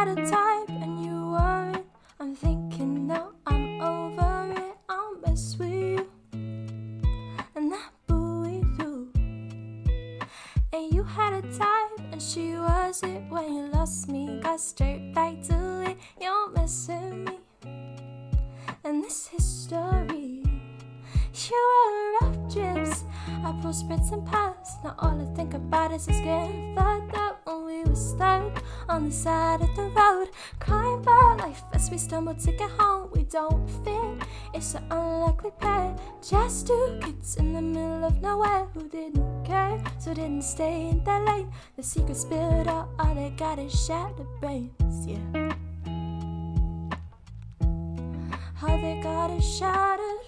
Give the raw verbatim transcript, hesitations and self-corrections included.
a type and you weren't. I'm thinking now I'm over it. I'll mess with you and that buoy through. And you had a type and she was it. When you lost me, got straight back to it. You're messing me and this history. You were rough drips, I pull sprints and paths. Now all I think about is just getting fucked up when we were stuck on the side of the road, crying about life as we stumble to get home. We don't fit, it's an unlikely pair. Just two kids in the middle of nowhere who didn't care, so didn't stay in their lane. The secret spilled out, all they got is shattered brains, yeah. All they got is shattered